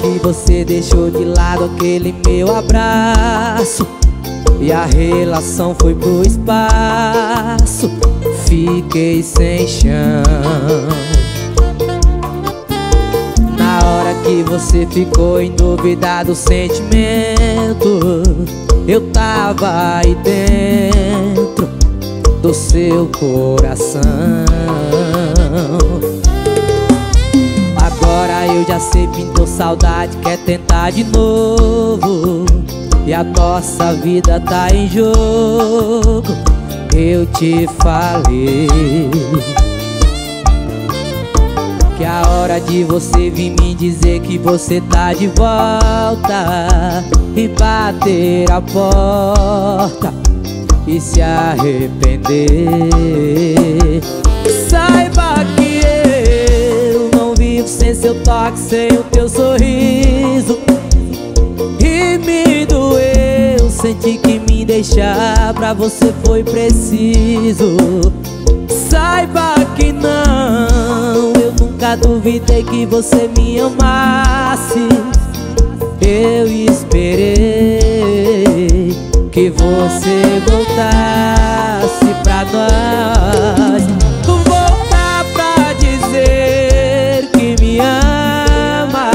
que você deixou de lado aquele meu abraço e a relação foi pro espaço. Fiquei sem chão. Na hora que você ficou em dúvida do sentimento, eu tava aí dentro do seu coração. Agora eu já sei, pintou saudade, quer tentar de novo, e a nossa vida tá em jogo. Eu te falei que a hora de você vir me dizer que você tá de volta e bater a porta e se arrepender. Saiba que eu não vivo sem seu toque, sem o teu sorriso. E me doeu sentir que me deixar pra você foi preciso. Saiba que não, eu nunca duvidei que você me amasse. Eu esperei que você voltasse pra nós, voltar pra dizer que me ama.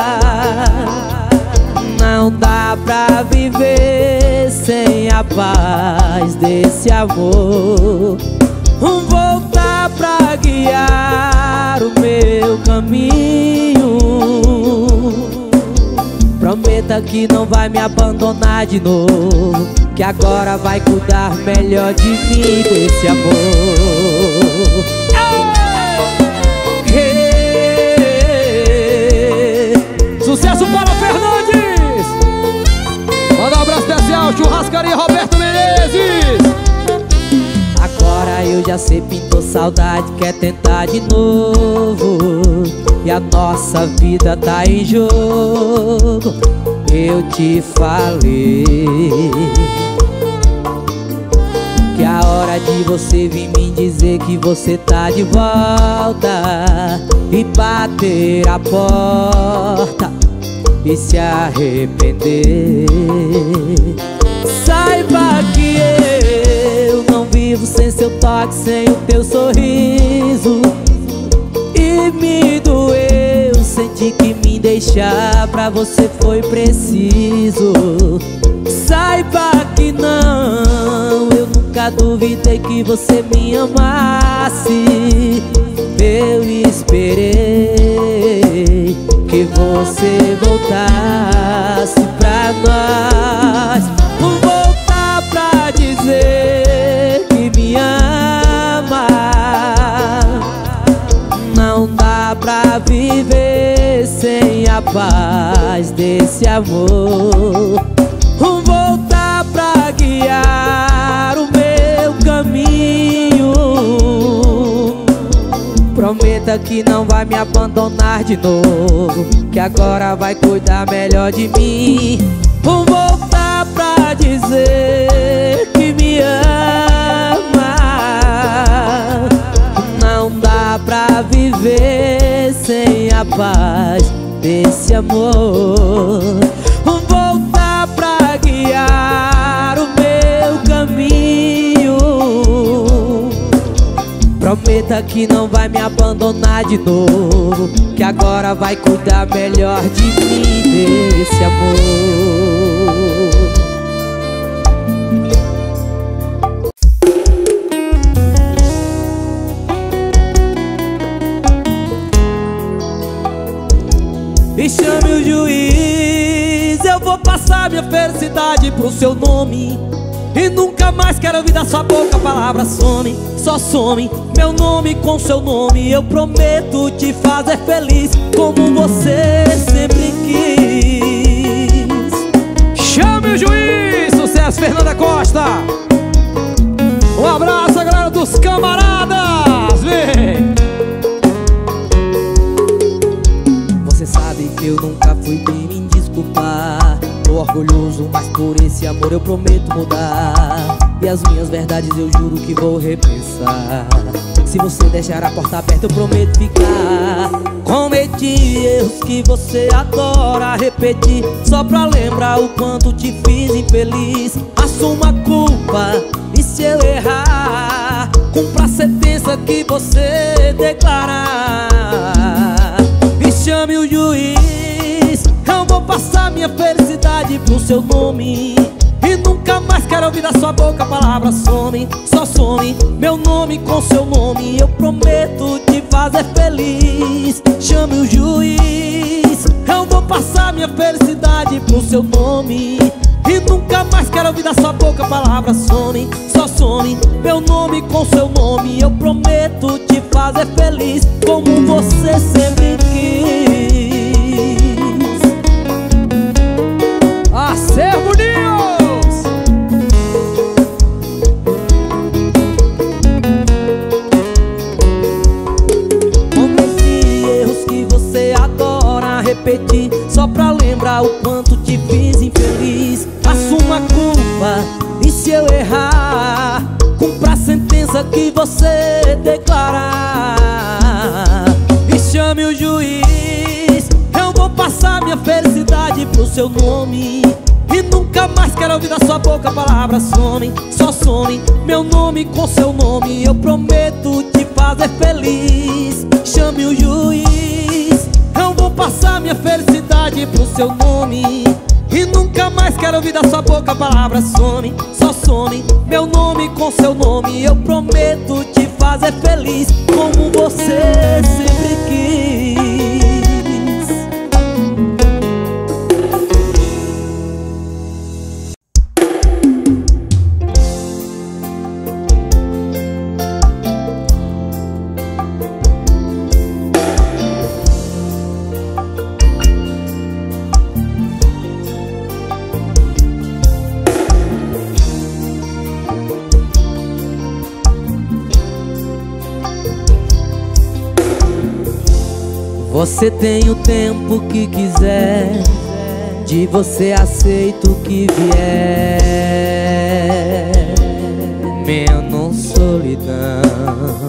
Não dá pra viver sem a paz desse amor. Voltar pra guiar o meu caminho. Prometa que não vai me abandonar de novo, que agora vai cuidar melhor de mim, desse amor. Sucesso para Fernandes! Manda um abraço especial, Churrascaria Roberto Menezes. Agora eu já sei, pintou saudade, quer tentar de novo, e a nossa vida tá em jogo. Eu te falei que a hora de você vir me dizer que você tá de volta e bater a porta e se arrepender. Saiba que eu não vivo sem seu toque, sem o teu sorriso. E me doeu sentir que me deixar pra você foi preciso. Saiba que não, eu nunca duvidei que você me amasse. Eu esperei que você voltasse pra nós, voltar pra dizer que me ama. Não dá pra viver sem a paz desse amor. Voltar pra guiar o meu caminho. Prometa que não vai me abandonar de novo, que agora vai cuidar melhor de mim. Voltar pra dizer que me ama. Não dá pra viver sem a paz desse amor. Voltar pra guiar o meu caminho. Prometa que não vai me abandonar de novo, que agora vai cuidar melhor de mim, desse amor. E chame o juiz, eu vou passar minha felicidade pro seu nome. E nunca mais quero ouvir da sua boca a palavra some. Só some meu nome com seu nome. Eu prometo te fazer feliz como você sempre quis. Chame o juiz! Sucesso, Fernanda Costa! Um abraço, a galera dos camaradas! Vem! Você sabe que eu nunca fui de me desculpar. Tô orgulhoso, mas por esse amor eu prometo mudar. E as minhas verdades eu juro que vou repensar. Se você deixar a porta aberta eu prometo ficar. Cometi erros que você adora repetir, só pra lembrar o quanto te fiz infeliz. Assuma a culpa e se eu errar, cumpra a sentença que você declarar. E chame o juiz, eu vou passar minha felicidade pro seu nome. E nunca mais quero ouvir da sua boca a palavra some. Só some meu nome com seu nome. Eu prometo te fazer feliz. Chame o juiz, eu vou passar minha felicidade pro seu nome. E nunca mais quero ouvir da sua boca a palavra some. Só some meu nome com seu nome. Eu prometo te fazer feliz como você sempre quis. Acervo News! Repetir, só pra lembrar o quanto te fiz infeliz. Assuma a culpa e se eu errar, cumpra a sentença que você declarar. E chame o juiz, eu vou passar minha felicidade pro seu nome. E nunca mais quero ouvir da sua boca a palavra some. Só some meu nome com seu nome. Eu prometo te fazer feliz. Chame o juiz, eu vou passar minha felicidade pro seu nome. E nunca mais quero ouvir da sua boca a palavra some. Só some meu nome com seu nome. Eu prometo te fazer feliz como você sempre quis. Você tem o tempo que quiser, de você aceito o que vier, menos solidão.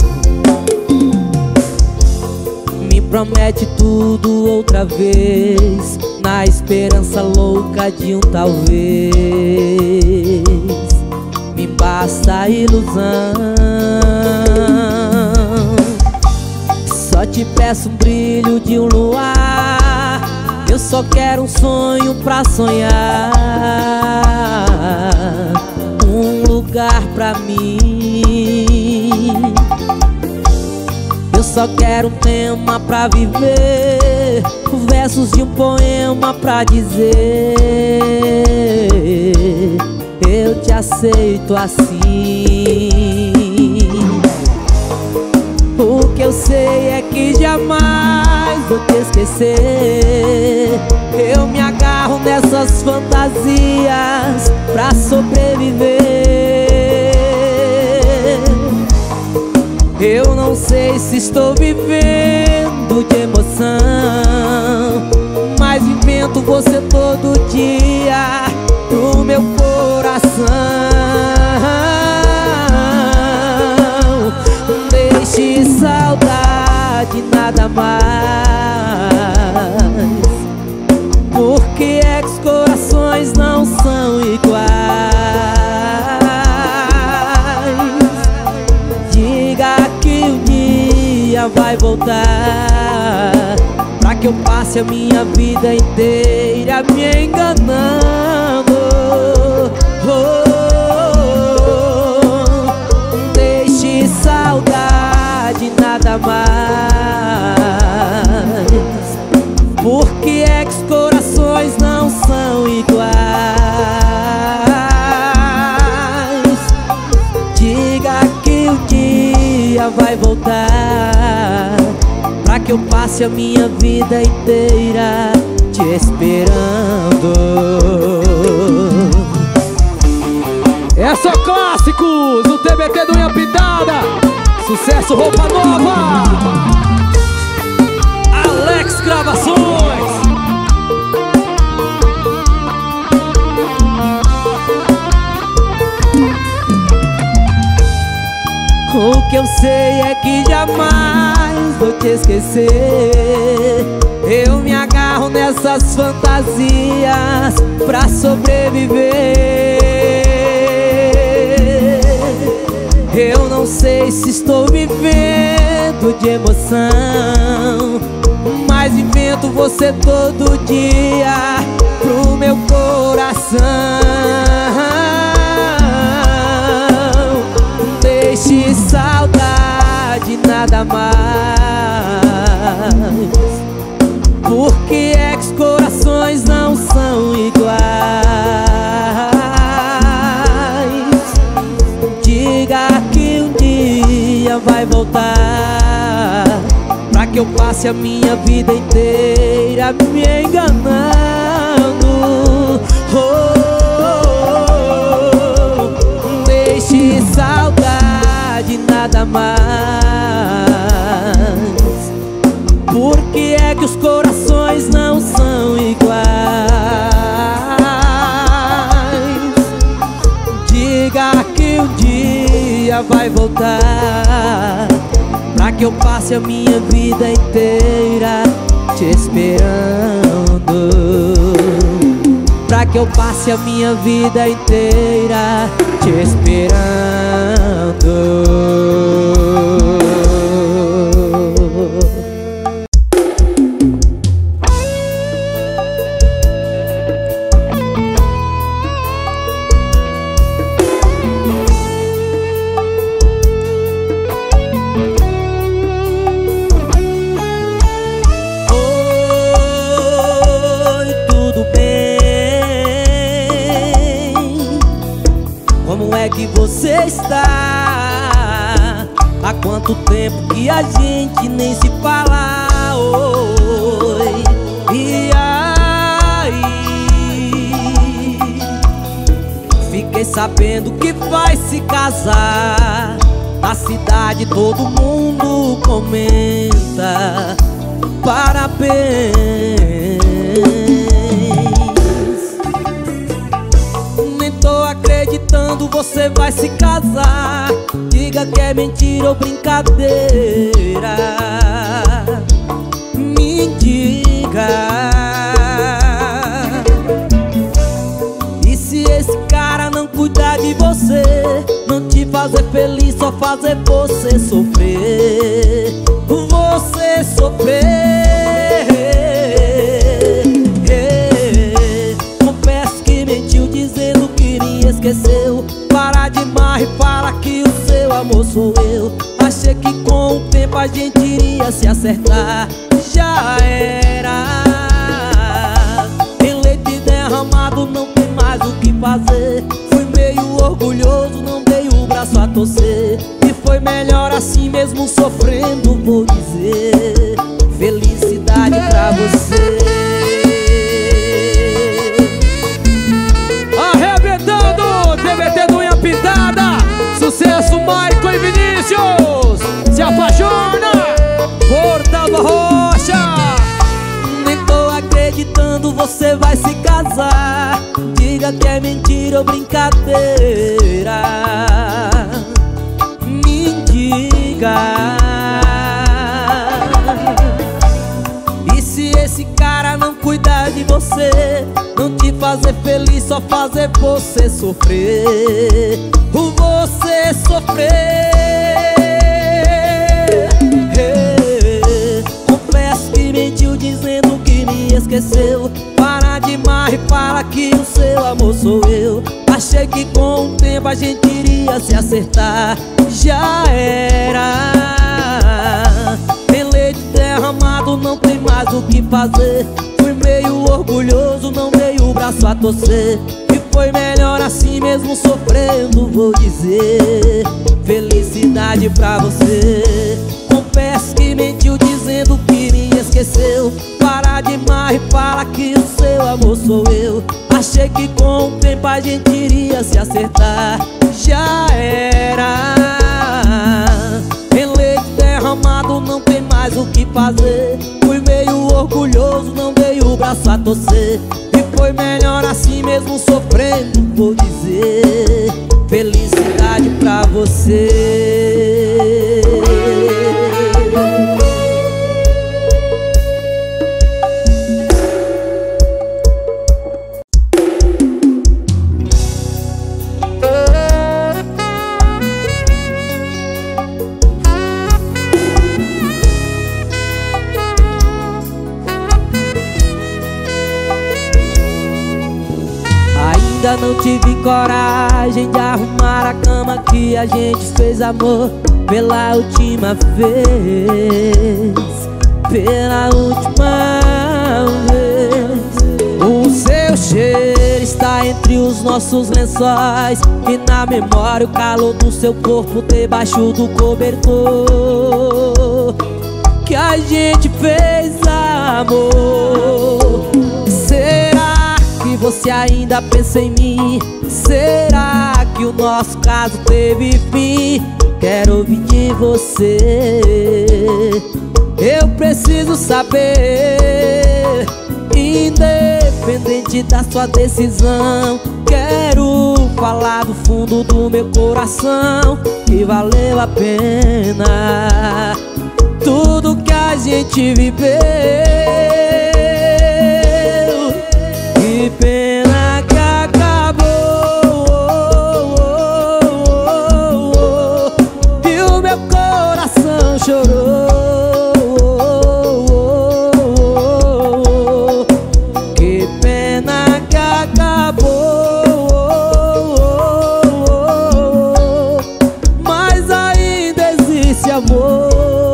Me promete tudo outra vez, na esperança louca de um talvez. Me basta a ilusão. Só te peço um brilho de um luar. Eu só quero um sonho pra sonhar, um lugar pra mim. Eu só quero um tema pra viver, versos de um poema pra dizer: eu te aceito assim. O que eu sei é que jamais vou te esquecer. Eu me agarro nessas fantasias pra sobreviver. Eu não sei se estou vivendo de emoção, mas invento você todo dia pro meu coração. Deixe saudade, nada mais, porque é que os corações não são iguais. Diga que um dia vai voltar, pra que eu passe a minha vida inteira me enganando. Deixe saudade, nada mais, porque é que os corações não são iguais. Diga que um dia vai voltar, pra que eu passe a minha vida inteira te esperando. É só clássicos do TBT do Unha Pintada. Sucesso Roupa Nova, Alex Gravações. O que eu sei é que jamais vou te esquecer. Eu me agarro nessas fantasias pra sobreviver. Eu não sei se estou vivendo de emoção, mas invento você todo dia pro meu coração. Deixe saudade, nada mais. Por que é que os corações não são iguais? Diga que um dia vai voltar, pra que eu passe a minha vida inteira me enganando. Deixe saudade, nada mais. Por que é que os corações não são iguais? Diga que um dia vai voltar, pra que eu passe a minha vida inteira te esperando. Pra que eu passe a minha vida inteira te esperando. Que você está? Há quanto tempo que a gente nem se fala? Oi, e aí? Fiquei sabendo que vai se casar. Na cidade todo mundo comenta. Parabéns. Tô acreditando, você vai se casar. Diga que é mentira ou brincadeira. Me diga. E se esse cara não cuidar de você, não te fazer feliz, só fazer você sofrer. Você sofrer. Confesso que mentiu dizendo que me esqueceu. Para de mar e fala que o seu amor sou eu. Achei que com o tempo a gente iria se acertar. Já era. Em leite derramado não tem mais o que fazer. Fui meio orgulhoso, não dei o braço a torcer. E foi melhor assim mesmo sofrendo, vou dizer. Felicidade pra você. TBT do Unha Pintada, sucesso Maicon e Vinícius. Se apaixona, Fortalva Rocha. Nem tô acreditando, você vai se casar. Diga que é mentira ou brincadeira. Me diga. E se esse cara não cuidar de você, não te fazer feliz, só fazer você sofrer. Você sofrer. Confesso que mentiu dizendo que me esqueceu. Para de mar e fala que o seu amor sou eu. Achei que com o tempo a gente iria se acertar. Já era. Em leite derramado não tem mais o que fazer. Fui meio orgulhoso, não dei o braço a torcer. E foi melhor assim mesmo sofrendo, vou dizer. Felicidade pra você. Confesso que mentiu dizendo que me esqueceu. Para de mar e fala que o seu amor sou eu. Achei que com o tempo a gente iria se acertar. Já era. Em leite derramado não tem mais o que fazer. Fui meio orgulhoso, não dei o braço a torcer. E foi melhor assim mesmo sofrendo, vou dizer. Felicidade pra você. ainda não tive coragem de arrumar a cama que a gente fez amor pela última vez. Pela última vez. O seu cheiro está entre os nossos lençóis e na memória o calor do seu corpo debaixo do cobertor que a gente fez amor. Será que você ainda pensa em mim? Será que o nosso caso teve fim? Quero ouvir de você. Eu preciso saber, independente da sua decisão. Quero falar do fundo do meu coração que valeu a pena tudo que a gente viveu. Que pena que acabou e o meu coração chorou. Que pena que acabou, mas ainda existe amor.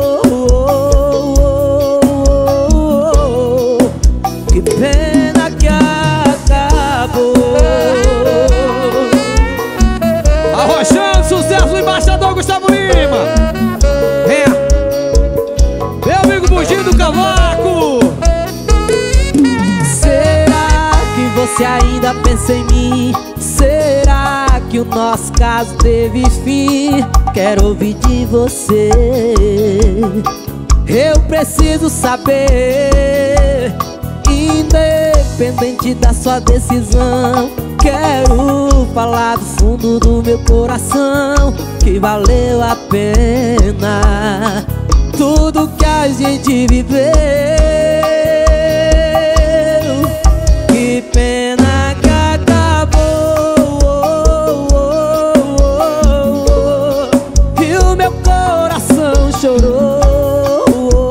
Que pena que acabou. Arrochando sucesso do embaixador Gustavo Lima. É, meu amigo Buginho do Cavaco. Será que você ainda pensa em mim? Será que o nosso caso teve fim? Quero ouvir de você. Eu preciso saber, independente da sua decisão. Quero falar do fundo do meu coração que valeu a pena tudo que a gente viveu. Que pena que acabou e o meu coração chorou.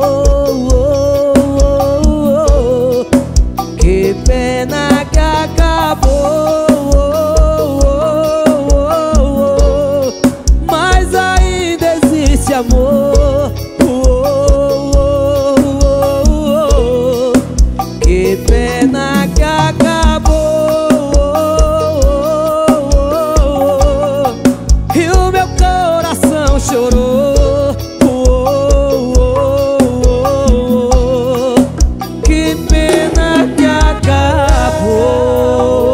Que pena que acabou, mas ainda existe amor. Que pena que acabou e o meu coração chorou. Que pena que acabou.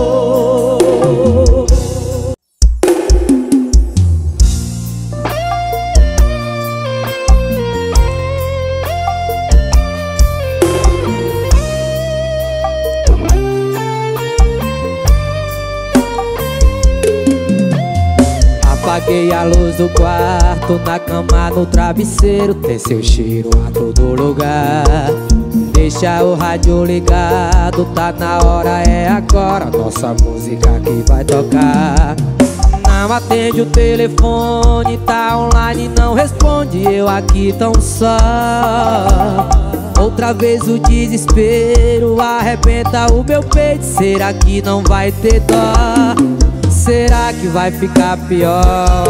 Apaguei a luz do quarto, na cama, no travesseiro tem seu cheiro a todo lugar. Deixa o rádio ligado, tá na hora, é agora, nossa música que vai tocar. Não atende o telefone, tá online, não responde, eu aqui tão só. Outra vez o desespero arrebenta o meu peito, será que não vai ter dó? Será que vai ficar pior?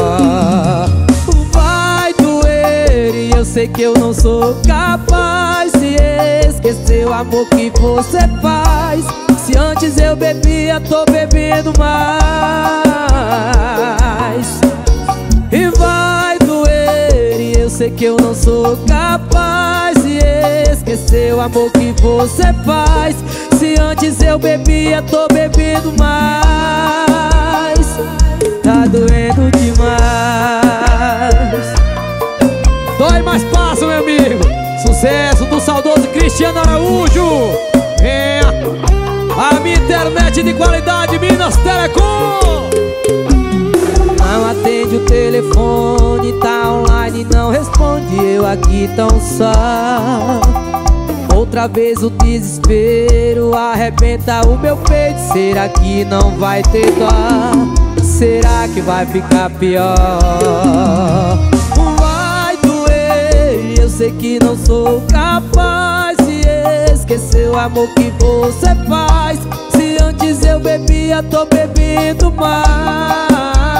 Vai doer e eu sei que eu não sou capaz de esquecer o amor que você faz. Se antes eu bebia, tô bebendo mais. E vai doer e eu sei que eu não sou capaz de esquecer o amor que você faz. Se antes eu bebia, tô bebendo mais. Tá doendo demais. Dói mais passa, meu amigo. Sucesso do saudoso Cristiano Araújo. É a minha internet de qualidade, Minas Telecom. Não atende o telefone, tá online, não responde, eu aqui tão só. Outra vez o desespero arrebenta o meu peito, será que não vai ter dó? Será que vai ficar pior? Vai doer, eu sei que não sou capaz de esquecer o amor que você faz. Se antes eu bebia, tô bebendo mais.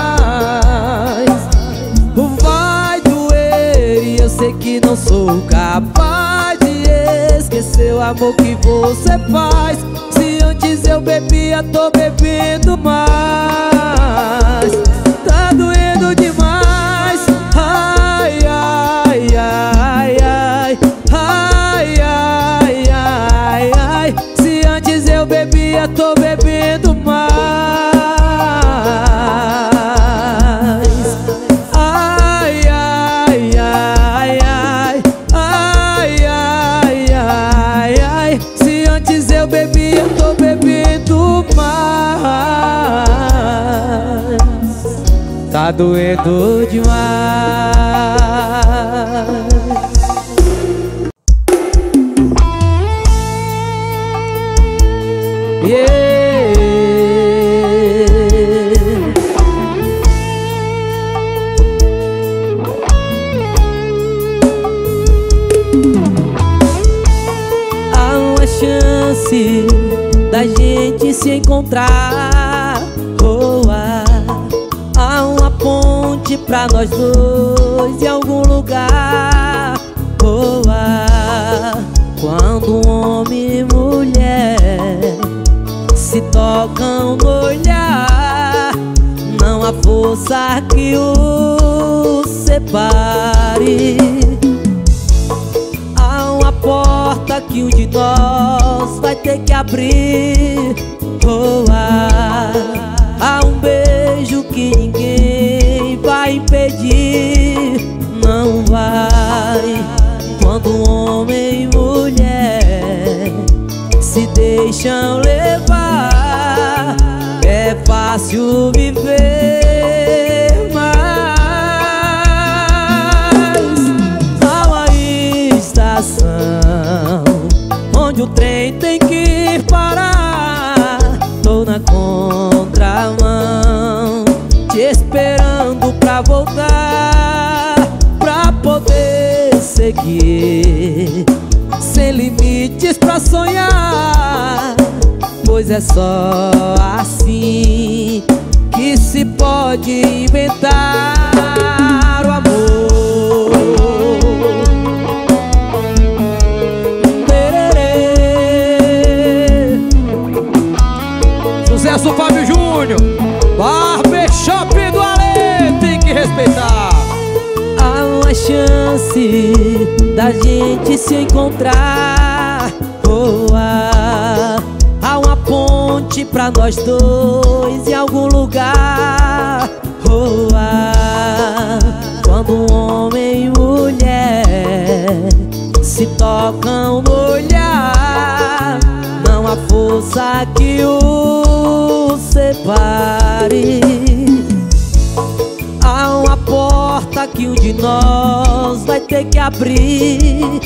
Vai doer e eu sei que não sou capaz de esquecer o amor que você faz. Se antes eu bebia, tô bebendo mais. Tá doendo demais. Ai, ai, ai, ai. Ai, ai, ai, ai. Se antes eu bebia, tô bebendo mais. Ai, ai, ai, ai. Ai, ai, ai, ai. Se antes eu bebia, tô bebendo mais. Tá doendo demais. Há uma chance da gente se encontrar. Há uma ponte pra nós dois em algum lugar. Quando homem e mulher se tocam no olhar, não há força que os separe. Há uma porta que um de nós vai ter que abrir. Há um beijo que ninguém vai impedir. Não vai. Quando homem e mulher se deixam levar, é fácil viver, mas há uma estação onde o trem tem que parar. Tô na contramão, te esperando pra voltar, pra poder seguir, sem limites pra sonhar. Pois é só assim que se pode inventar o amor. Sucesso, Fábio Júnior. Barbershop do Alê, tem que respeitar. Há uma chance da gente se encontrar. Há uma ponte pra nós dois em algum lugar. Quando homem e mulher se tocam no olhar, não há força que os separe. Há uma porta que um de nós vai ter que abrir.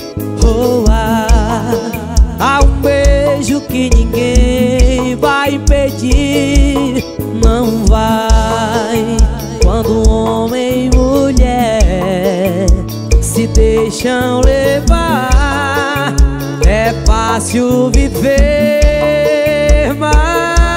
Há um beijo que ninguém vai impedir. Não vai. Quando homem e mulher se deixam levar, é fácil viver, mas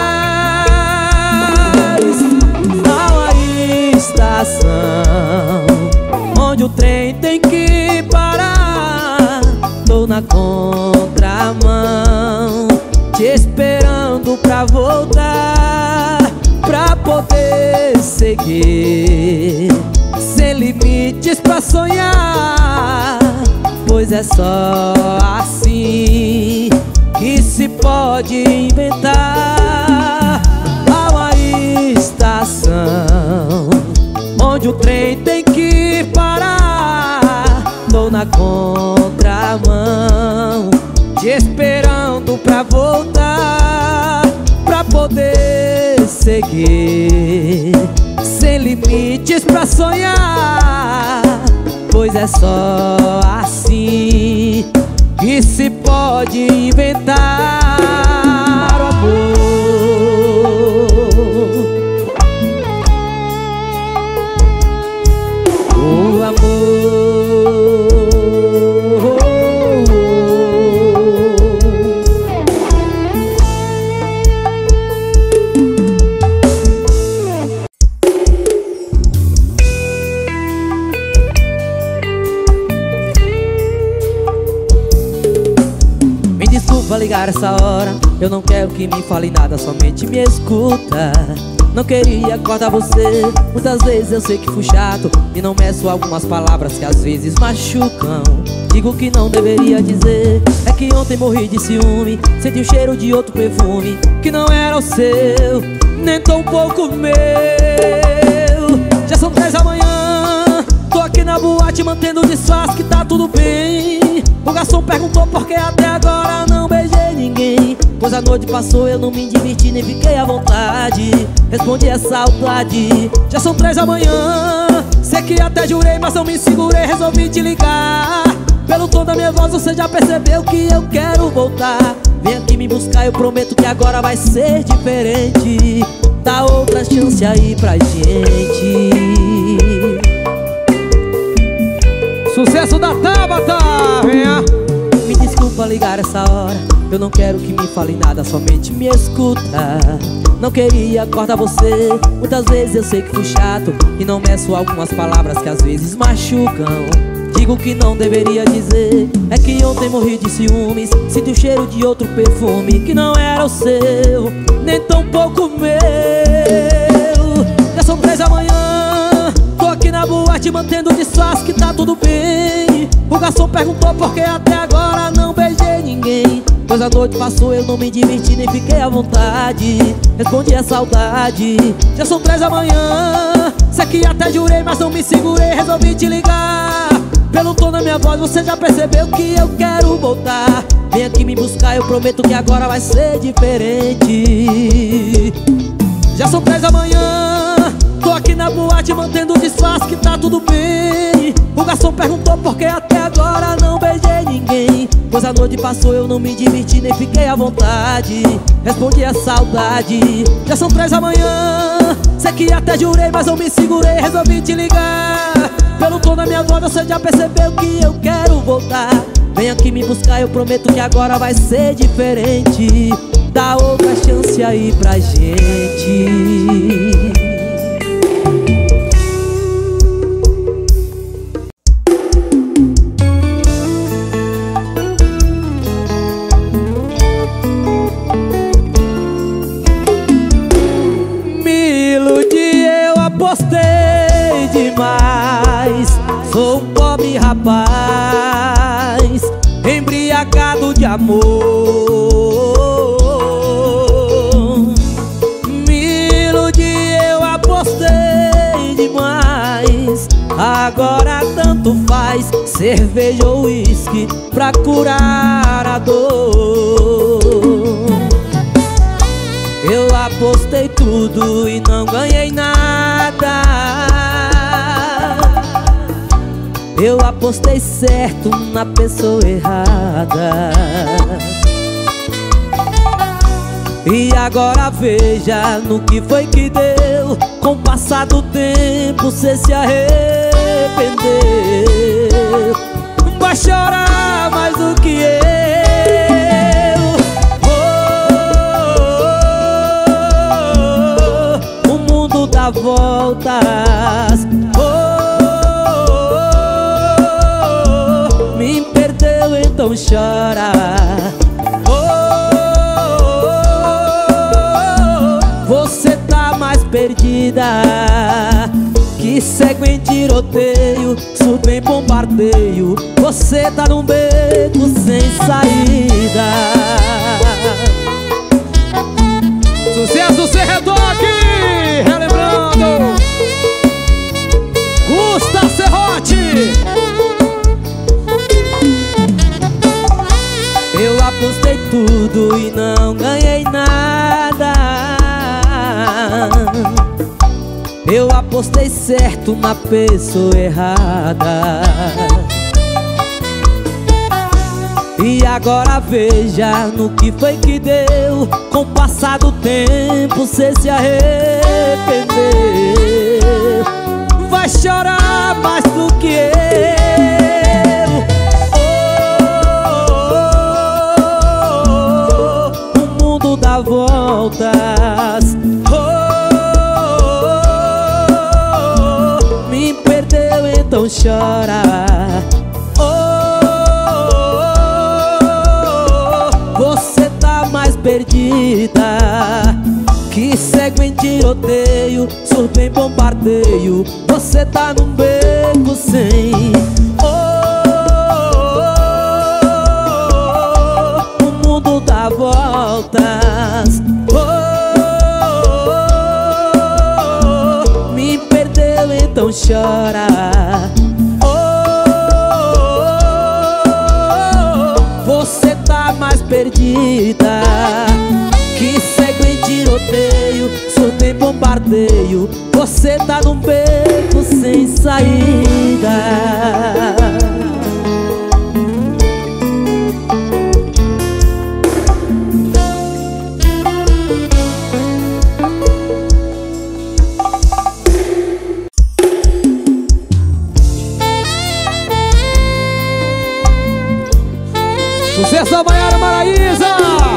há uma estação onde o trem tem que parar. Tô na contramão, te esperando pra voltar, pra poder seguir, sem limites pra sonhar. Pois é só assim que se pode inventar. Há uma estação onde o trem tem que parar. Tô na contramão, te esperando pra voltar, pra poder seguir, sem limites pra sonhar. Pois é só assim que se pode inventar o amor. O amor. ligar essa hora. Eu não quero que me fale nada, somente me escuta. Não queria acordar você, muitas vezes eu sei que fui chato e não meço algumas palavras que às vezes machucam. Digo que não deveria dizer, é que ontem morri de ciúme. Senti o cheiro de outro perfume que não era o seu, nem tão pouco meu. Já são 10 da manhã, tô aqui na boate mantendo o disfarce que tá tudo bem. O garçom perguntou por que até agora não beijei ninguém. Pois a noite passou, eu não me diverti nem fiquei à vontade. Respondi é saudade. Já são 3 da manhã, sei que até jurei, mas não me segurei, resolvi te ligar. Pelo tom da minha voz você já percebeu que eu quero voltar. Vem aqui me buscar, eu prometo que agora vai ser diferente. Dá outra chance aí pra gente. Sucesso da Tabata, venha. Me desculpa ligar essa hora, eu não quero que me fale nada, somente me escuta. Não queria acordar você, muitas vezes eu sei que fui chato e não meço algumas palavras que às vezes machucam. Digo que não deveria dizer, é que ontem morri de ciúmes. Sinto o cheiro de outro perfume que não era o seu, nem tão pouco meu. Já são 3 da manhã, tô aqui na boate mantendo o disfarce que tá tudo bem. O garçom perguntou por que até agora não beijei ninguém. Pois a noite passou, eu não me diverti nem fiquei à vontade. Respondi é saudade. Já são 3 da manhã, sei que até jurei, mas não me segurei, resolvi te ligar. Pelo tom da minha voz você já percebeu que eu quero voltar. Vem aqui me buscar, eu prometo que agora vai ser diferente. Já são 3 da manhã, tô aqui na boate mantendo o disfarce que tá tudo bem. O garçom perguntou por que até agora não beijei ninguém. Pois a noite passou, eu não me diverti nem fiquei à vontade. Respondi a saudade. Já são 3 da manhã, sei que até jurei, mas não me segurei, resolvi te ligar. Pelo tom da minha voz você já percebeu que eu quero voltar. Vem aqui me buscar, eu prometo que agora vai ser diferente. Dá outra chance aí pra gente. Gostei demais, sou um pobre rapaz, embriagado de amor. Me iludi, eu apostei demais. Agora tanto faz, cerveja ou uísque pra curar a dor. Eu apostei tudo e não ganhei nada. Eu apostei certo na pessoa errada. E agora veja no que foi que deu. Com o passar do tempo cê se arrependeu. Vai chorar mais do que eu. Dá voltas, me perdeu, então chora. Você tá mais perdida que cego em tiroteio, surdo em bombardeio. Você tá num beco sem saída. Sucesso sem retoque, relembrando Gusta Serrote. Eu apostei tudo e não ganhei nada. Eu apostei certo na pessoa errada. E agora veja no que foi que deu. Com o passar do tempo cê se arrependeu. Vai chorar mais do que eu. O mundo dá voltas. Me perdeu, então chora. Você perdida, que segue em tiroteio, surto em bombardeio. Você tá num beco sem o mundo dá voltas. Me perdeu, então chora. Você tá mais perdida, que segue em tiroteio, surto em bombardeio. Você tá num beco sem saída. Sucesso da Maiara Maraíza!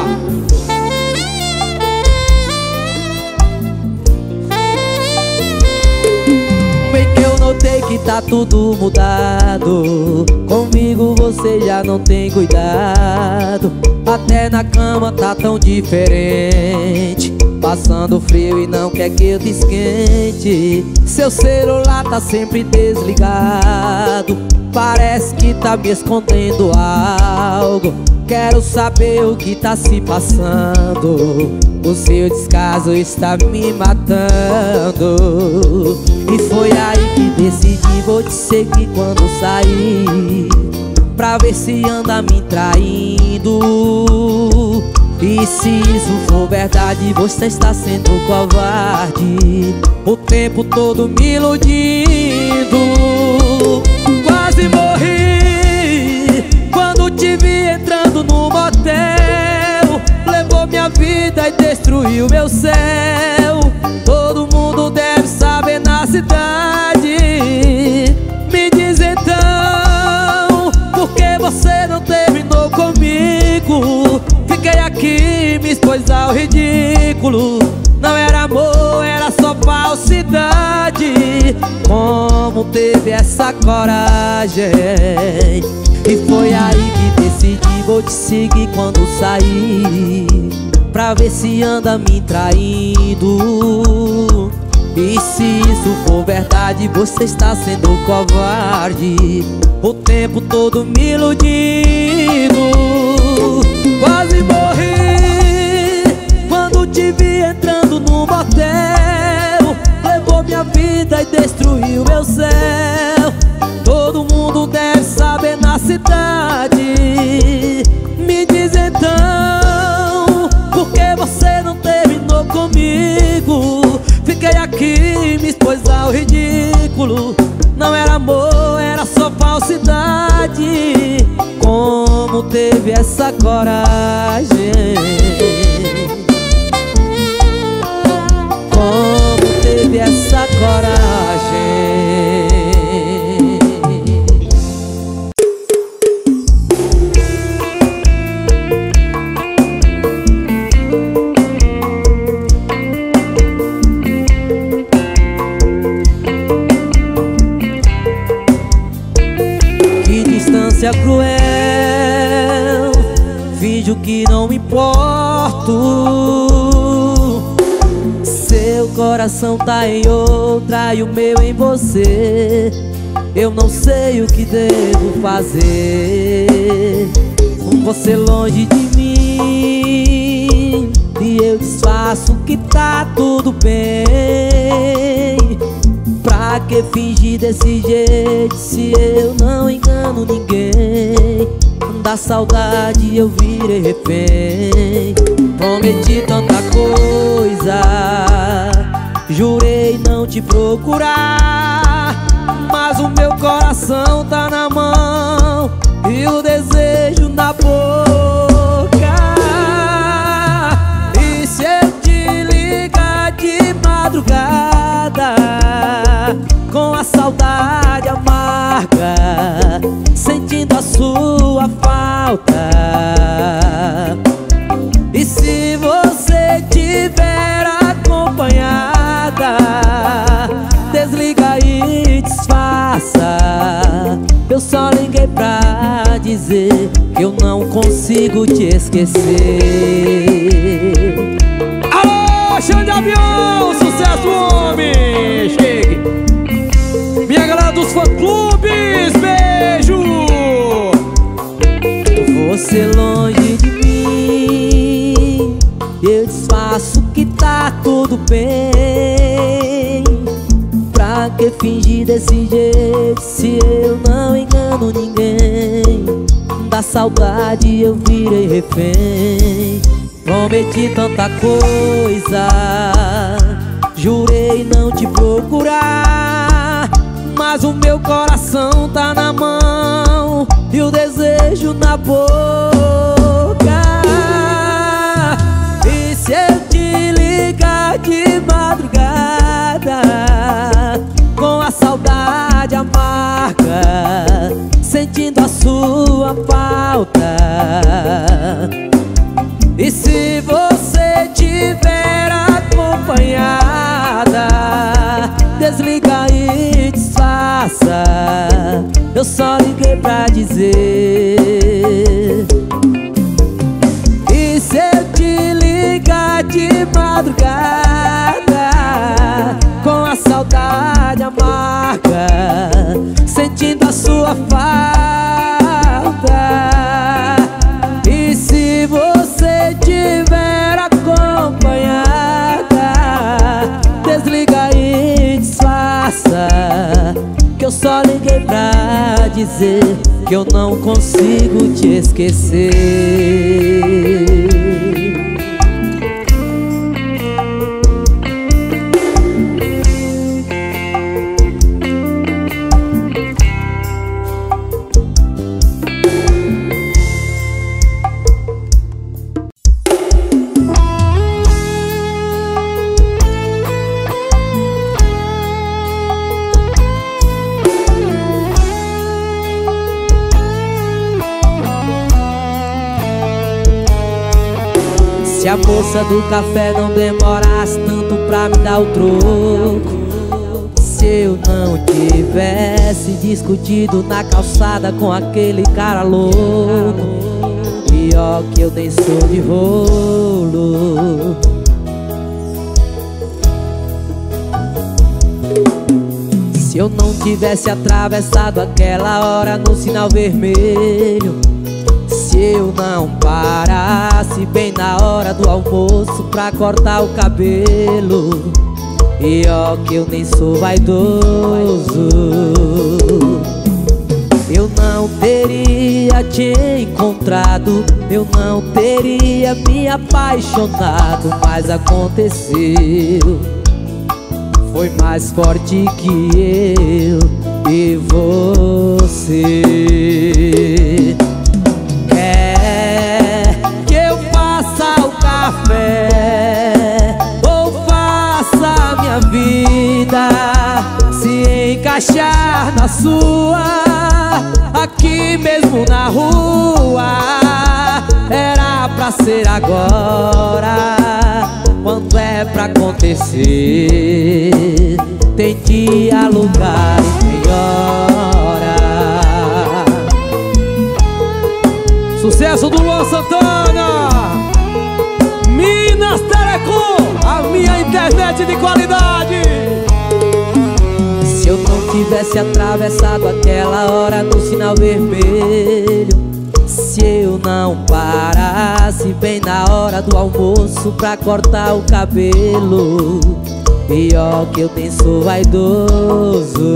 Bem que eu notei que tá tudo mudado. Comigo você já não tem cuidado. Até na cama tá tão diferente. Passando frio e não quer que eu te esquente. Seu celular tá sempre desligado. Parece que tá me escondendo algo. Quero saber o que tá se passando. O seu descaso está me matando. E foi aí que decidi, vou te seguir quando sair, pra ver se anda me traindo. E se isso for verdade, você está sendo covarde. O tempo todo me iludindo. Quase morri quando te vi entrando no motel. Levou minha vida e destruiu meu céu. Todo mundo deve saber na cidade. Me diz então, por que você não terminou comigo? Fiquei aqui, me expôs ao ridículo. Não era amor, era só falsidade. Como teve essa coragem? E foi aí que decidi, vou te seguir quando sair, pra ver se anda me traindo. E se isso for verdade, você está sendo covarde. O tempo todo me iludindo. Quase morri quando te vi entrando no motel. Levou minha vida e destruiu meu céu. Todo mundo deve saber na cidade. Me diz então, por que você não terminou comigo? Fiquei aqui, me expôs ao ridículo. Não era amor, era só falsidade. Como teve essa coragem? Como teve essa coragem? Que distância cruel, finjo que não me importo. Seu coração tá em outra e o meu em você. Eu não sei o que devo fazer com você longe de mim. E eu disfarço que tá tudo bem. Pra que fingir desse jeito se eu não engano ninguém? Da saudade eu virei refém. Prometi tanta coisa, jurei não te procurar, mas o meu coração tá na mão e o desejo na boca. E se eu te ligar de madrugada, com a saudade amarga, sentindo a sua falta? E se você tiver acompanhada, desliga e disfarça. Eu só liguei pra dizer que eu não consigo te esquecer. Alô, chão de avião, sucesso, homem! Chegue! Minha galera dos fã-clubes, beijo! Você longe de mim, eu disfarço que tá tudo bem. Pra que fingir desse jeito se eu não engano ninguém? Da saudade eu virei refém. Prometi tanta coisa, jurei não te procurar, mas o meu coração tá na mão e o desejo na boca. E se eu te ligar de madrugada, com a saudade amarga, sentindo a sua falta? E se você tiver acompanhada, desliga e disfarça, eu só liguei pra dizer. E se eu te ligar de madrugada, com a saudade amarga, sentindo a sua falta? E se você tiver acompanhada, desliga e disfarça, que eu só liguei pra dizer que eu não consigo te esquecer. Se a moça do café não demorasse tanto pra me dar o troco, se eu não tivesse discutido na calçada com aquele cara louco, pior que eu nem sou de rolo. Se eu não tivesse atravessado aquela hora no sinal vermelho, se eu não parasse bem na hora do almoço pra cortar o cabelo, pior que eu nem sou vaidoso, eu não teria te encontrado, eu não teria me apaixonado, mas aconteceu. Foi mais forte que eu e você. Café, ou faça minha vida se encaixar na sua, aqui mesmo na rua. Era pra ser agora, quando é pra acontecer, tem dia, lugar e tem hora. Sucesso do Luan Santana, Minas Telecom, a minha internet de qualidade. Se eu não tivesse atravessado aquela hora no sinal vermelho, se eu não parasse bem na hora do almoço pra cortar o cabelo, pior que eu nem sou vaidoso,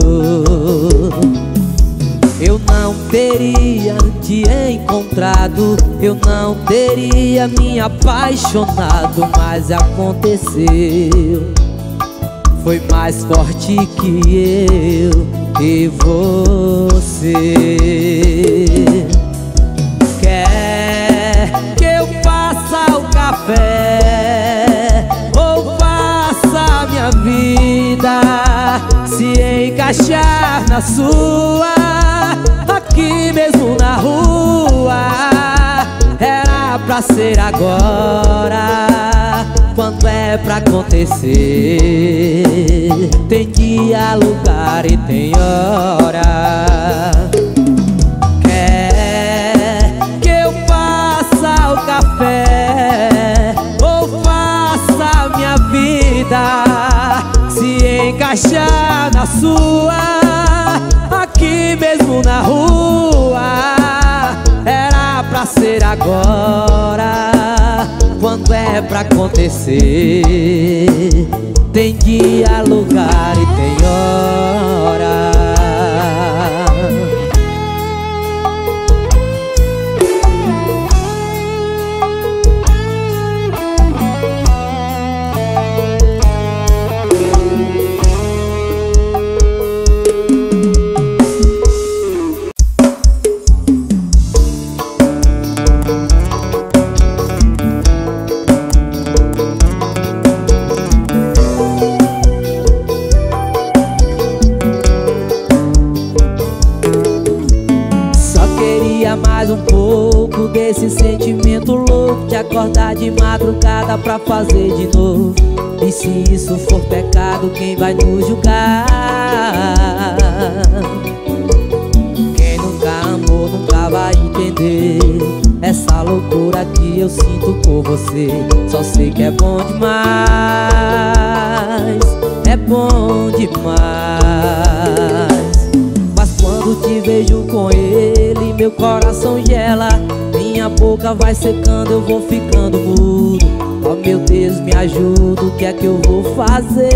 eu não teria te encontrado, eu não teria me apaixonado, mas aconteceu. Foi mais forte que eu e você. Quer que eu faça o café, ou faça minha vida se encaixar na sua, aqui mesmo na rua? Era pra ser agora, quando é pra acontecer, tem dia, lugar e tem hora. Quer vida se encaixar na sua, aqui mesmo na rua. Era pra ser agora, quando é pra acontecer. Tem dia, lugar e tem hora. Mais um pouco desse sentimento louco, de acordar de madrugada pra fazer de novo. E se isso for pecado, quem vai nos julgar? Quem nunca amou nunca vai entender essa loucura que eu sinto por você. Só sei que é bom demais, é bom demais. Quando te vejo com ele, meu coração gela, minha boca vai secando, eu vou ficando mudo. Oh meu Deus, me ajuda, o que é que eu vou fazer?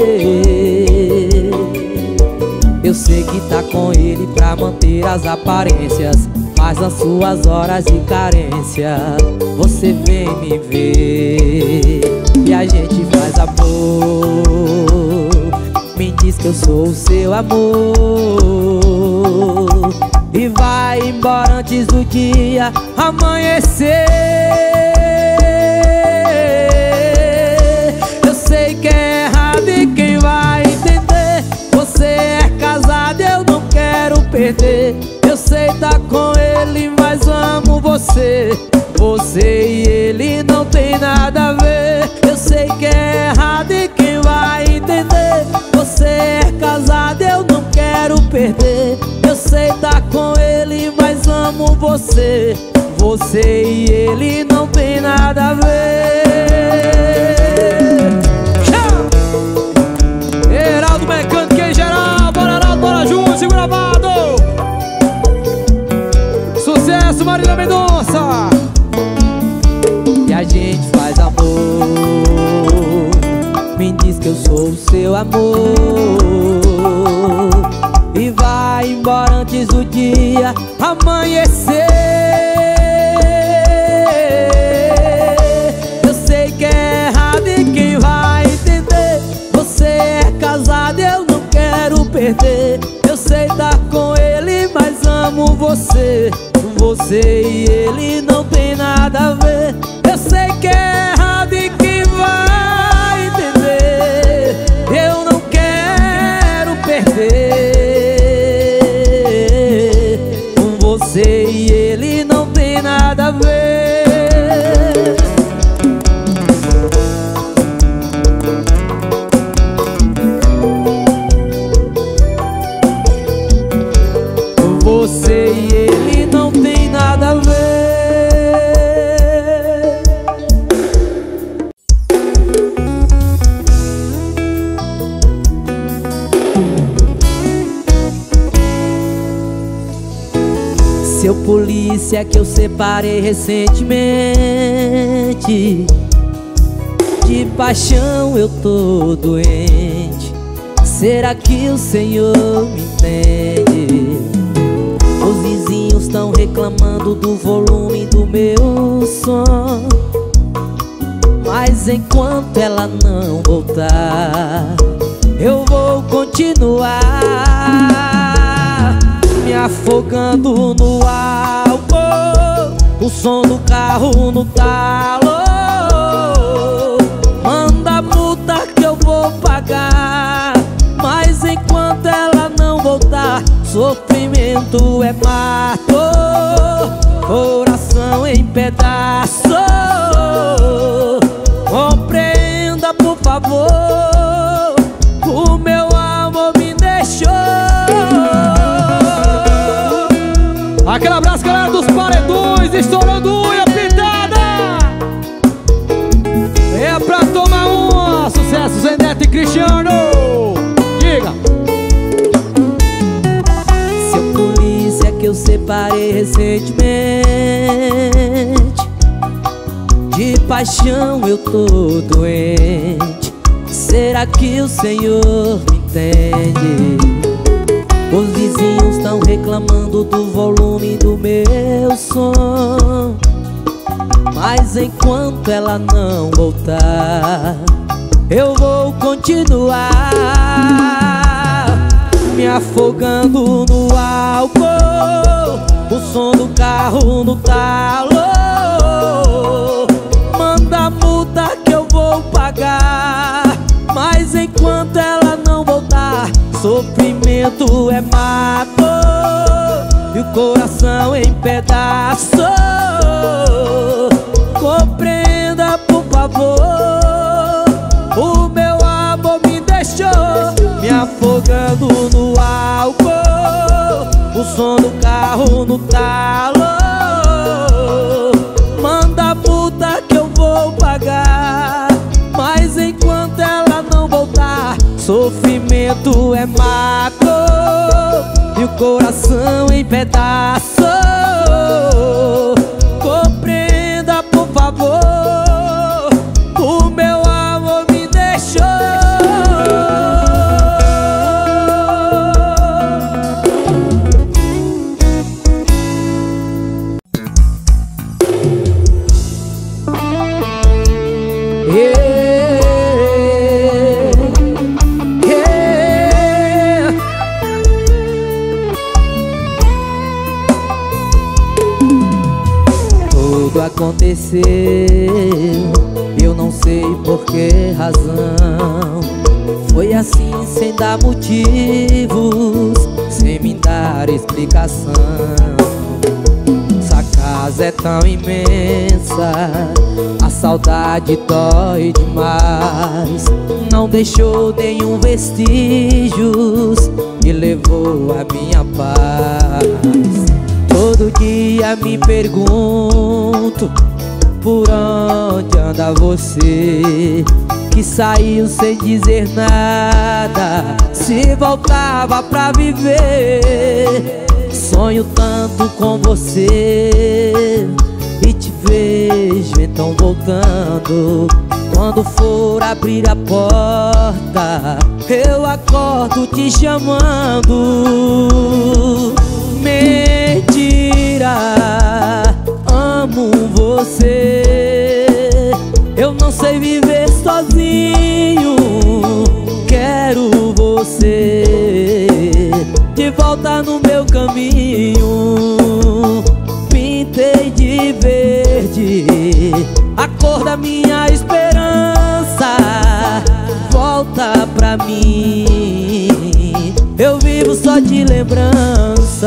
Eu sei que tá com ele pra manter as aparências, mas nas suas horas de carência você vem me ver e a gente faz amor. Me diz que eu sou o seu amor e vai embora antes do dia amanhecer. Eu sei que é errado e quem vai entender? Você é casado, eu não quero perder. Eu sei tá com ele, mas amo você. Você e ele não tem nada a ver. Eu sei que é errado e quem vai entender? Você é casado, eu não quero perder. Eu sei tá com ele, mas amo você. Você e ele não tem nada a ver. Heraldo Mecânico em geral, bora Heraldo, bora Júnior, segura gravado. Sucesso, Marília Mendonça. E a gente faz amor. Me diz que eu sou o seu amor e vai embora antes do dia amanhecer. Eu sei que é errado e quem vai entender? Você é casado, eu não quero perder. Eu sei tá com ele, mas amo você. Você e ele não tem nada a ver. Eu sei que é errado e quem vai entender? Eu não quero perder. Com você e ele não tem nada a ver. Com você e ele não tem nada a ver. Seu polícia que eu separei recentemente, de paixão eu tô doente. Será que o Senhor me entende? Os vizinhos estão reclamando do volume do meu som, mas enquanto ela não voltar, eu vou continuar me afogando no álcool, o som do carro no talo. Manda a multa que eu vou pagar, mas enquanto ela não voltar, sofrimento é mato, coração em pedaço. Compreenda, por favor, o meu amor me deixou. Aquele abraço, galera dos paredões, estourando unha pintada. É pra tomar uma, sucessos em separei recentemente. De paixão eu tô doente. Será que o Senhor me entende? Os vizinhos estão reclamando do volume do meu som, mas enquanto ela não voltar, eu vou continuar me afogando no álcool, o som do carro no talo. Manda a multa que eu vou pagar, mas enquanto ela não voltar, sofrimento é mato e o coração em pedaços. Compreenda, por favor, o meu amor me deixou me afogando no álcool, o som do carro no talo. Manda a multa que eu vou pagar, mas enquanto ela não voltar, sofrimento é mato e o coração em pedaços. Compreenda, por favor, o meu amor me deixou. Tudo aconteceu, eu não sei por que razão. Foi assim sem dar motivos, sem me dar explicação. Essa casa é tão imensa, a saudade dói demais. Não deixou nenhum vestígios e levou a minha paz. Todo dia me pergunto por onde anda você, que saiu sem dizer nada, se voltava pra viver. Sonho tanto com você e te vejo então voltando. Quando for abrir a porta, eu acordo te chamando. Mentira, amo você. Eu não sei viver sozinho, quero você de volta no meu caminho. Pintei de verde a cor da minha esperança. Volta pra mim, eu vivo só de lembranças.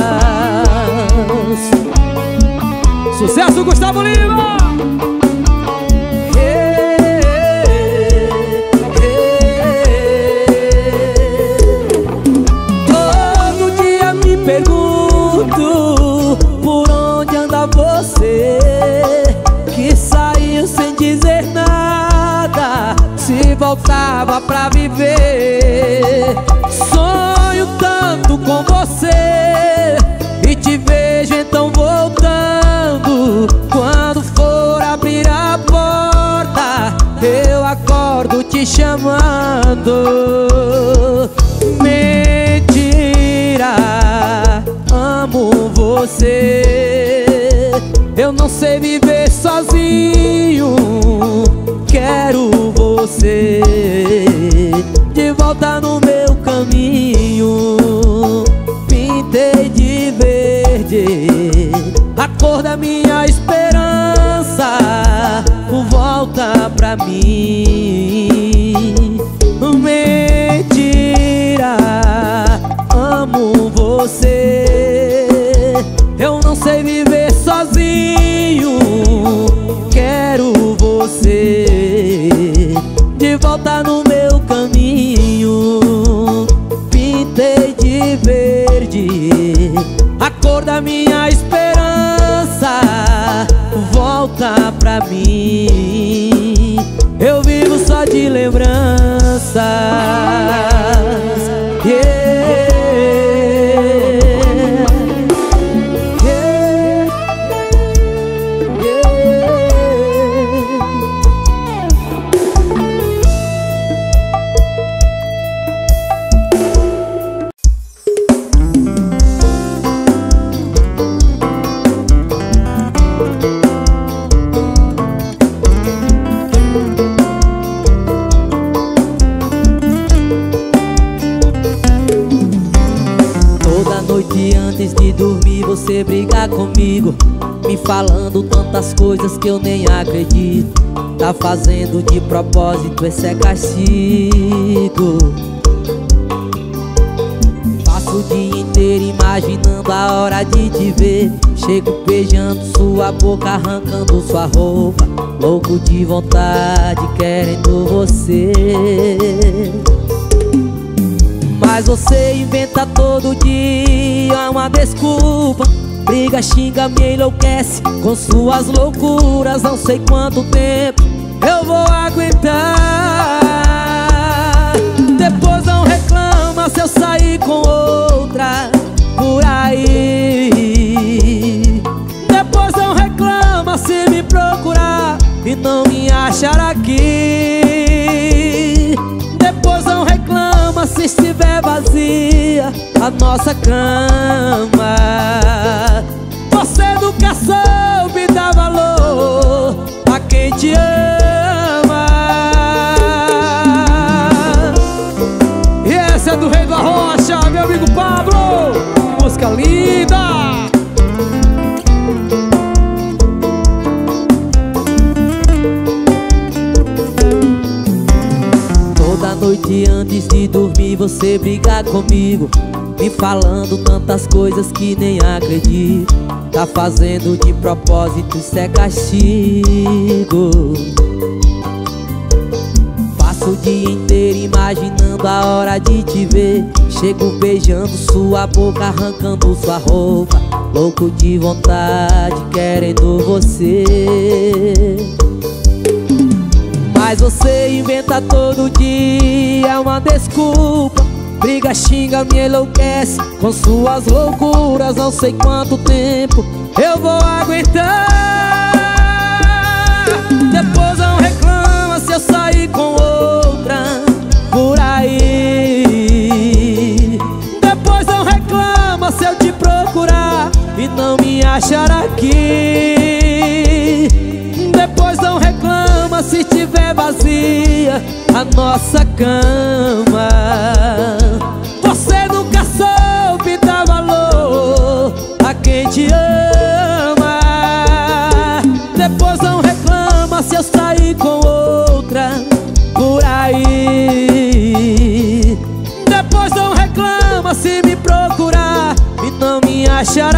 Sucesso, Gustavo Lima! Todo dia me pergunto por onde anda você, que saiu sem dizer nada, se voltava pra viver. Sonho tanto com você e te vejo então voltando. Quando for abrir a porta, eu acordo te chamando. Mentira, amo você. Eu não sei viver sozinho, quero você de volta no meu caminho. Pintei de verde a cor da minha esperança. Volta pra mim. Mentira, amo você. Eu não sei viver sozinho, quero você de volta no meu caminho. Pintei de verde a cor da minha esperança. Volta pra mim, eu vivo só de lembranças. Yeah. comigo, me falando tantas coisas que eu nem acredito. Tá fazendo de propósito, esse é castigo. Passo o dia inteiro imaginando a hora de te ver. Chego beijando sua boca, arrancando sua roupa, louco de vontade, querendo você. Mas você inventa todo dia uma desculpa. Briga, xinga, me enlouquece com suas loucuras. Não sei quanto tempo eu vou aguentar. Depois não reclama se eu sair com outra por aí. Depois não reclama se me procurar e não me achar aqui. Depois não reclama se estiver vazia a nossa cama. Você nunca soube dar valor a quem te ama. E essa é do Rei da Rocha, meu amigo Pablo. Música linda. Toda noite antes de dormir você briga comigo, me falando tantas coisas que nem acredito. Tá fazendo de propósito, isso é castigo. Passo o dia inteiro imaginando a hora de te ver. Chego beijando sua boca, arrancando sua roupa, louco de vontade, querendo você. Mas você inventa todo dia uma desculpa. Briga, xinga, me enlouquece com suas loucuras. Não sei quanto tempo eu vou aguentar. Depois não reclama se eu sair com outra por aí. Depois não reclama se eu te procurar e não me achar aqui. Depois não reclama se tiver vazia a nossa cama. Você nunca soube dar valor a quem te ama. Depois não reclama se eu sair com outra por aí. Depois não reclama se me procurar e não me achar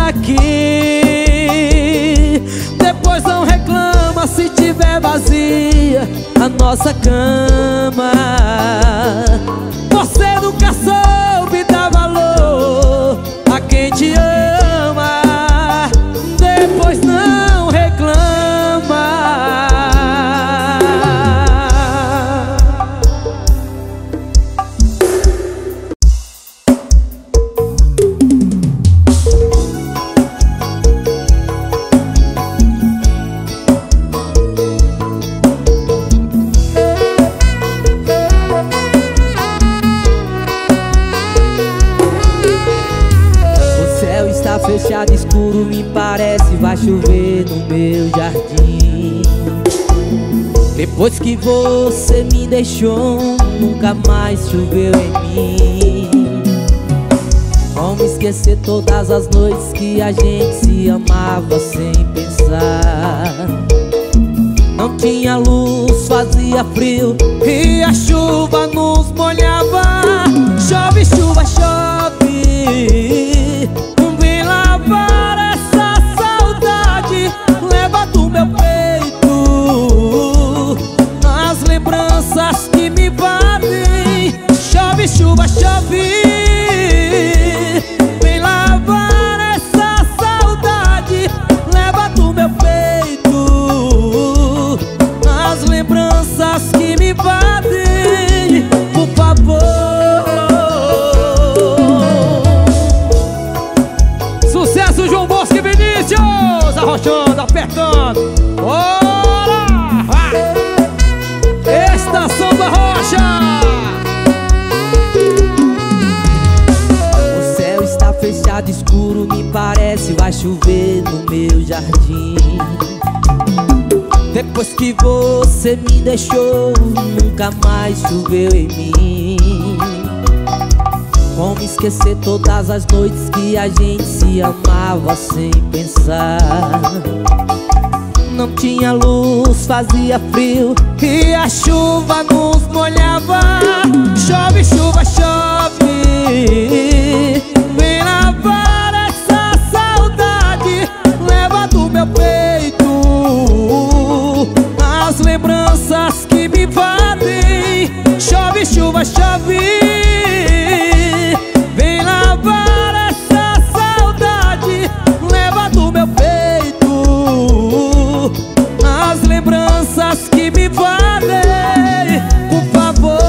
aqui. Depois não reclama se tiver vazia a nossa cama. Você nunca soube dar valor a quem te ama. Depois não reclama. Fechado, escuro, me parece vai chover no meu jardim. Depois que você me deixou, nunca mais choveu em mim. Como esquecer todas as noites que a gente se amava sem pensar. Não tinha luz, fazia frio e a chuva nos molhava. Chove, chuva, chove, para essa saudade, leva do meu peito as lembranças que me invadem. Chove, chuva, chove, vem lavar essa saudade, leva do meu peito as lembranças que me invadem. Por favor. João Bosco e Vinícius, arrochando, apertando. Bora! Estação da Rocha. O céu está fechado, escuro, me parece vai chover no meu jardim. Depois que você me deixou, nunca mais choveu em mim. Como esquecer todas as noites que a gente se amava sem pensar. Não tinha luz, fazia frio e a chuva nos molhava. Chove, chuva, chove, vem lavar essa saudade. Leva do meu peito as lembranças que me invadem. Chove, chuva, chove, vem lavar essa saudade. Leva do meu peito as lembranças que me invadem, por favor.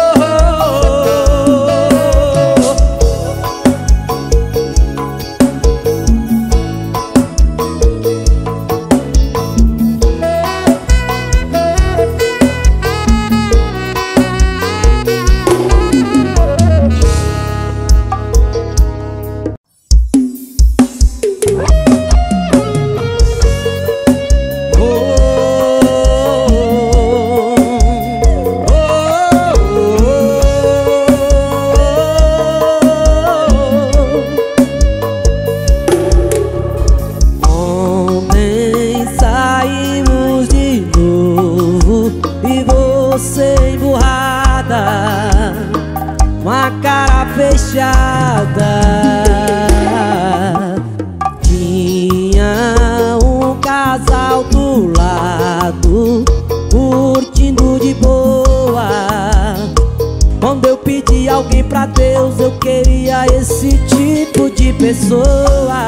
Tinha um casal do lado, curtindo de boa. Quando eu pedi alguém pra Deus, eu queria esse tipo de pessoa.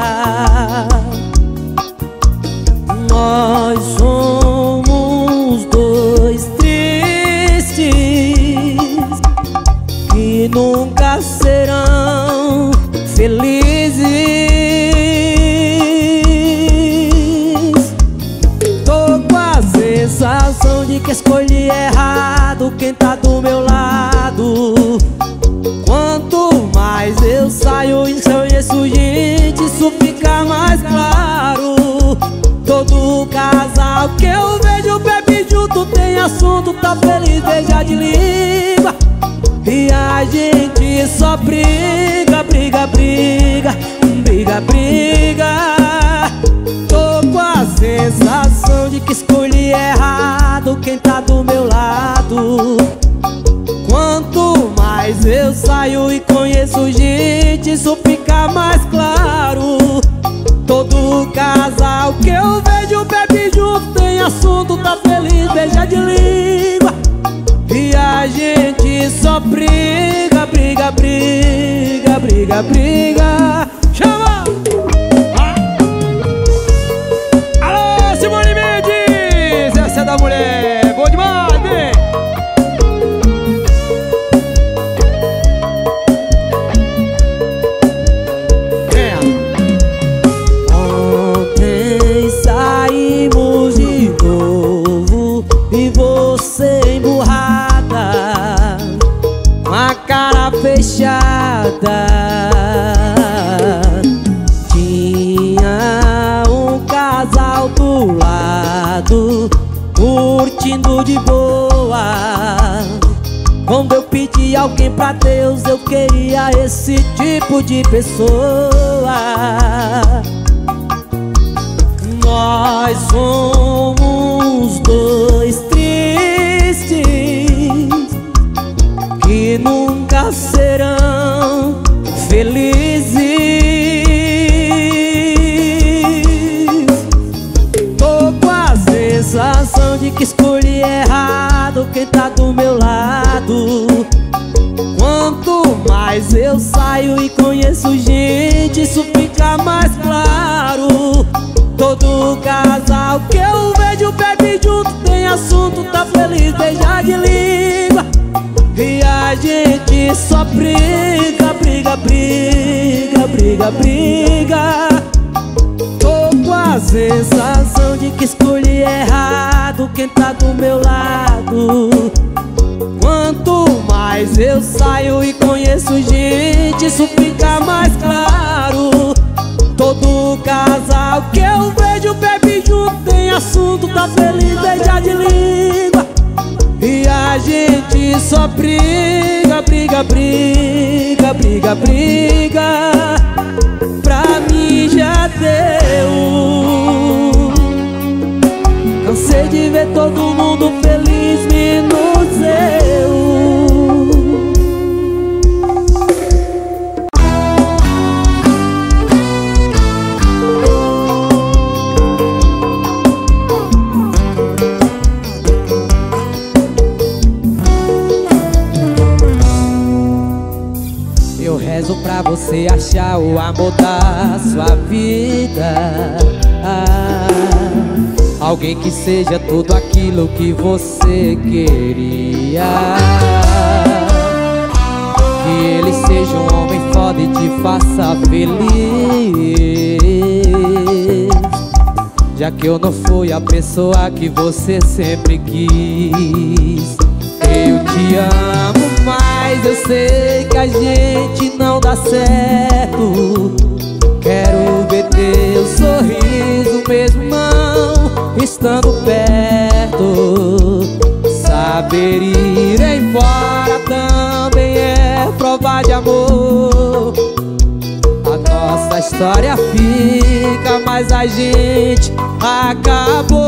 Nós somos dois tristes que nunca serão felizes. Tô com a sensação de que escolhi errado quem tá do meu lado. Quanto mais eu saio e conheço gente, isso fica mais claro. Todo casal que eu vejo bebe junto, tem assunto, tá feliz, beija de língua. E a gente só briga, briga, briga, briga, briga. Tô com a sensação de que escolhi errado quem tá do meu lado. Quanto mais eu saio e conheço gente, isso fica mais claro. Todo casal que eu vejo bebe junto, tem assunto, tá feliz, beija de língua. E a gente só briga, briga, briga, briga, briga. Chama! Alô, Simone Mendes! Essa é da mulher, boa demais, vem! Ontem saímos de novo e você emburrada, com a cara fechada. Tinha um casal do lado, curtindo de boa. Quando eu pedi alguém pra Deus, eu queria esse tipo de pessoa. Nós somos dois tristes que nunca serão felizes. Tô com a sensação de que escolhi errado quem tá do meu lado. Quanto mais eu saio e conheço gente, isso fica mais claro. Todo casal que eu vejo bebe junto, tem assunto, tá feliz, beija de língua. E a gente só briga, briga, briga, briga, briga. Tô com a sensação de que escolhi errado quem tá do meu lado. Quanto mais eu saio e conheço gente, isso fica mais claro. Todo casal que eu vejo bebe junto, tem assunto, tá feliz, beija de língua. E a gente só briga, briga, briga, briga, briga, briga, pra mim já deu. Cansei de ver todo mundo feliz, menos eu. Eu rezo pra você achar o amor da sua vida, alguém que seja tudo aquilo que você queria, que ele seja um homem foda e te faça feliz, já que eu não fui a pessoa que você sempre quis. Eu te amo, mas eu sei que a gente não dá certo. Quero ver teu sorriso mesmo não estando perto. Saber ir embora também é prova de amor. A nossa história fica, mas a gente acabou.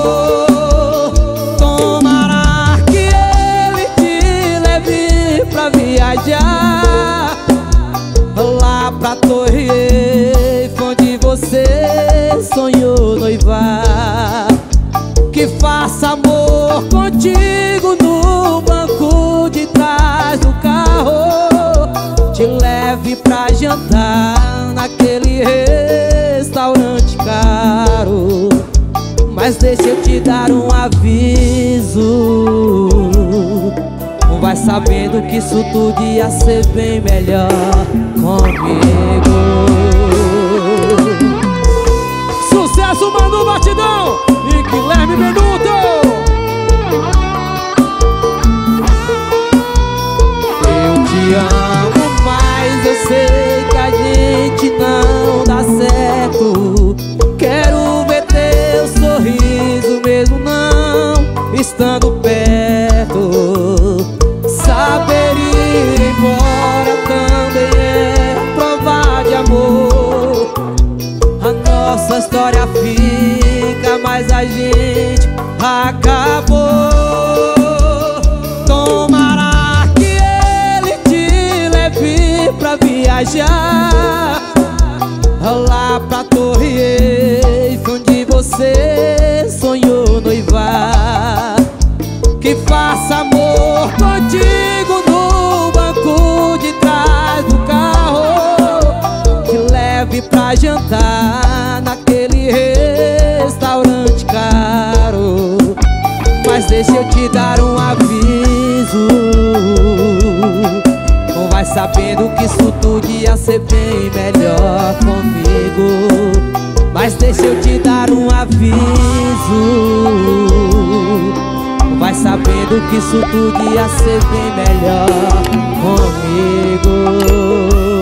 Tomara que ele te leve pra viajar lá pra Torre Eiffel, onde você sonhou noivar. Que faça amor contigo no banco de trás do carro, te leve pra jantar naquele restaurante caro. Mas deixa eu te dar um aviso, vai sabendo que isso tudo ia ser bem melhor comigo. Sucesso, Manu Batidão e Guilherme Benuto. Eu te amo, mas eu sei que a gente não dá certo. Quero ver teu sorriso mesmo não estando perto. Saber ir embora também é prova de amor. A nossa história fica, mas a gente acabou. Tomara que ele te leve pra viajar lá pra Torre Eiffel, onde você sonhou noivar. Que faça amor contigo no banco de trás do carro, te leve pra jantar naquele restaurante caro. Mas deixa eu te dar um aviso, vai sabendo que isso tudo ia ser bem melhor comigo. Mas deixa eu te dar um aviso, vai sabendo que isso tudo ia ser bem melhor comigo.